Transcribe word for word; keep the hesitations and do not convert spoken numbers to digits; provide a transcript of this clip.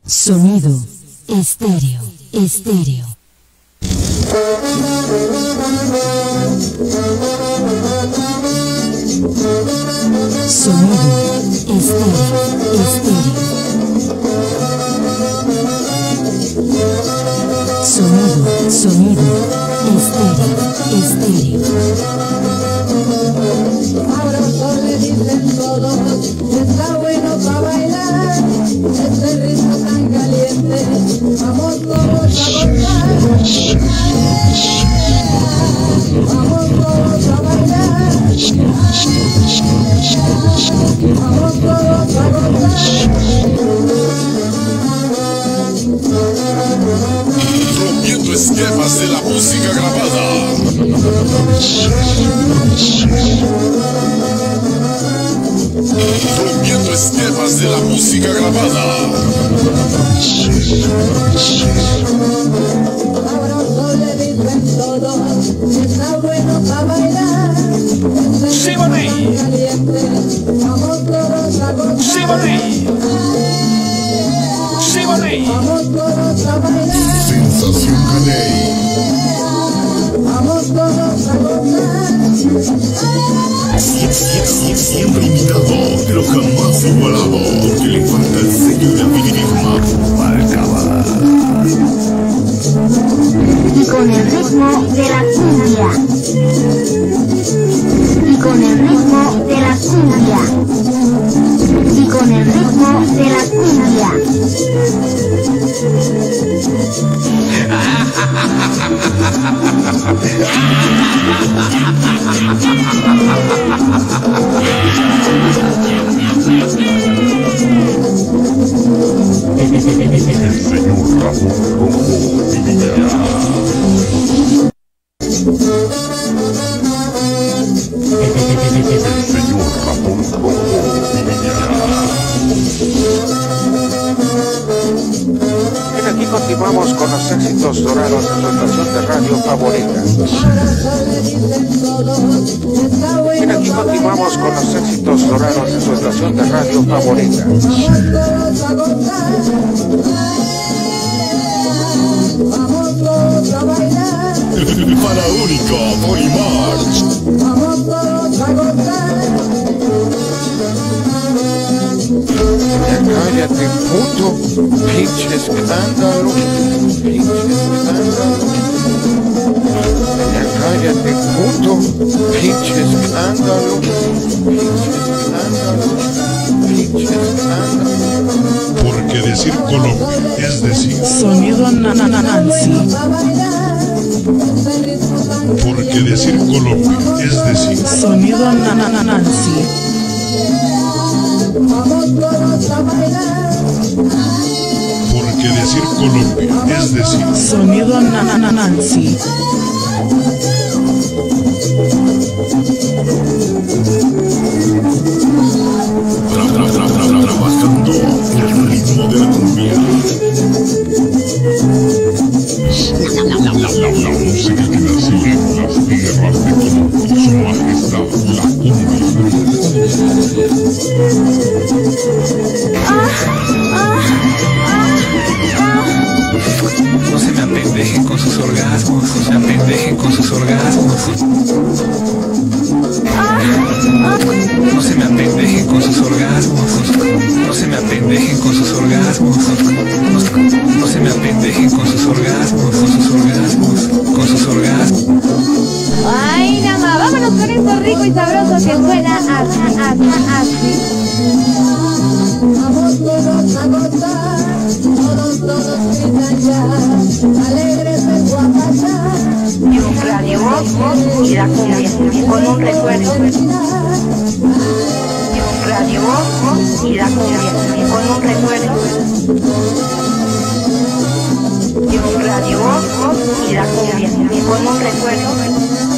Sonido estéreo, estéreo. Sonido estéreo, estéreo. Sonido, sonido estéreo, estéreo. Ahora solo le dicen todos, está bueno para bailar, este ritmo tan caliente, vamos todos a gozar. Vamos todos a bailar, vamos todos a gozar. Rompiendo esquemas de la música grabada. Rompiendo esquemas de la música grabada. Ahora solo le dicen todos, está bueno para bailar. Sí, Maní. Caliente, vamos todos a gozar. Sí, Maní. Sí, Maní. Vamos todos a bailar. Sensación Caney. Vamos todos a gozar. Siempre imitado, pero jamás igualado. Porque le falta el sello de la firma para acabar. Y con el ritmo de la cumbia. Y con el ritmo de la cumbia. Y con el ritmo de la cumbia. El señor Ramón Rojo Pinilla. El señor Ramón Rojo Pinilla. Bien, aquí continuamos con los éxitos dorados de su estación de radio favorita. Bien, aquí continuamos con los éxitos dorados de su estación de radio favorita. Vamos todos a gozar. Vamos todos a bailar. Faraónica Body March. Vamos todos a gozar. Ya cállate, puto, pinche escándalo, pinche escándalo. Ya cállate, puto, pinche escándalo, pinche escándalo, pinche escándalo. Porque decir Colombia es decir. Sonido Nananansi. A bailar. Este ritmo tan Porque decir Colombia es decir. Sonido Nananansi. vamos todos a bailar. Porque decir Colombia es decir. Sonido Nananansi. Tra, tra, tra, tra, tra, trabajando el ritmo de la cumbia. La, la, la, la, la, la música que nació en las tierras de Colombia, su majestad, la cumbia. No se me apendejen con sus orgasmos, no se apendejen con sus orgasmos. No se me apendejen con sus orgasmos, no se me apendejen con sus orgasmos. No se me apendejen con sus orgasmos, con sus orgasmos, con sus orgasmos. Ay, nada más, vámonos con esto rico y sabroso que suena así, así, así. Vamos todos a gozar. Todos, todos gritan ya. Alegres en Guapachá. Y un radio voz y la cumbia. Con un recuerdo. Y un radio voz y la cumbia. Con un recuerdo. Y un radio voz y la cumbia. Con un recuerdo.